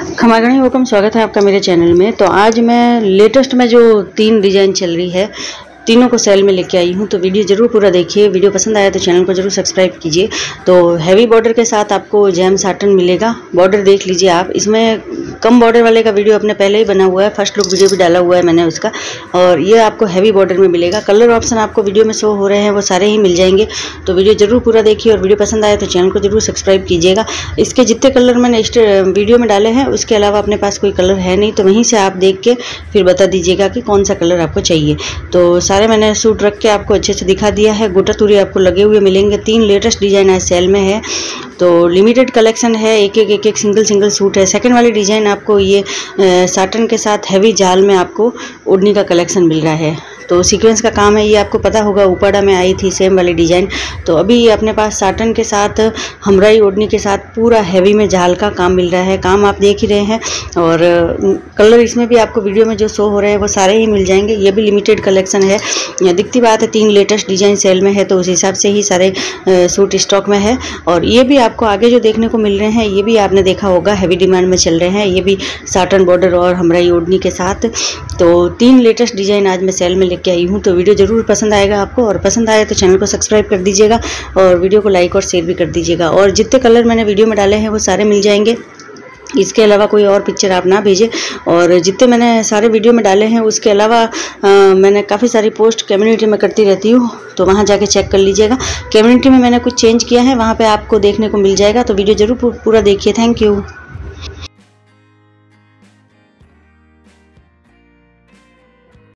खमागणी हुकम, स्वागत है आपका मेरे चैनल में। तो आज मैं लेटेस्ट में जो 3 डिज़ाइन चल रही है, तीनों को सेल में लेके आई हूँ। तो वीडियो ज़रूर पूरा देखिए। वीडियो पसंद आया तो चैनल को ज़रूर सब्सक्राइब कीजिए। तो हैवी बॉर्डर के साथ आपको जैम साटन मिलेगा। बॉर्डर देख लीजिए आप। इसमें कम बॉर्डर वाले का वीडियो अपने पहले ही बना हुआ है, फर्स्ट लुक वीडियो भी डाला हुआ है मैंने उसका। और ये आपको हैवी बॉर्डर में मिलेगा। कलर ऑप्शन आपको वीडियो में शो हो रहे हैं, वो सारे ही मिल जाएंगे। तो वीडियो ज़रूर पूरा देखिए और वीडियो पसंद आया तो चैनल को ज़रूर सब्सक्राइब कीजिएगा। इसके जितने कलर मैंने वीडियो में डाले हैं, उसके अलावा अपने पास कोई कलर है नहीं, तो वहीं से आप देख के फिर बता दीजिएगा कि कौन सा कलर आपको चाहिए। तो सारे मैंने सूट रख के आपको अच्छे से दिखा दिया है। गोटा तुरी आपको लगे हुए मिलेंगे। 3 लेटेस्ट डिज़ाइन आज सेल में है। तो लिमिटेड कलेक्शन है। एक सिंगल सूट है। सेकंड वाली डिज़ाइन आपको ये साटन के साथ हैवी जाल में आपको ओढ़नी का कलेक्शन मिल रहा है। तो सीक्वेंस का काम है, ये आपको पता होगा। उपाड़ा में आई थी सेम वाली डिज़ाइन। तो अभी ये अपने पास साटन के साथ हमराई ओढ़नी के साथ पूरा हैवी में जाल का काम मिल रहा है। काम आप देख ही रहे हैं। और कलर इसमें भी आपको वीडियो में जो शो हो रहे हैं वो सारे ही मिल जाएंगे। ये भी लिमिटेड कलेक्शन है। दिखती बात है 3 लेटेस्ट डिज़ाइन सेल में है, तो उस हिसाब से ही सारे सूट स्टॉक में है। और ये भी आपको आगे जो देखने को मिल रहे हैं, ये भी आपने देखा होगा, हैवी डिमांड में चल रहे हैं। ये भी साटन बॉर्डर और हमराई ओढ़नी के साथ। तो 3 लेटेस्ट डिज़ाइन आज मैं सेल में लेके आई हूँ। तो वीडियो ज़रूर पसंद आएगा आपको, और पसंद आए तो चैनल को सब्सक्राइब कर दीजिएगा और वीडियो को लाइक और शेयर भी कर दीजिएगा। और जितने कलर मैंने वीडियो में डाले हैं वो सारे मिल जाएंगे। इसके अलावा कोई और पिक्चर आप ना भेजें। और जितने मैंने सारे वीडियो में डाले हैं उसके अलावा मैंने काफ़ी सारी पोस्ट कम्युनिटी में करती रहती हूँ, तो वहाँ जाके चेक कर लीजिएगा। कम्युनिटी में मैंने कुछ चेंज किया है, वहाँ पे आपको देखने को मिल जाएगा। तो वीडियो ज़रूर पूरा देखिए। Thank you.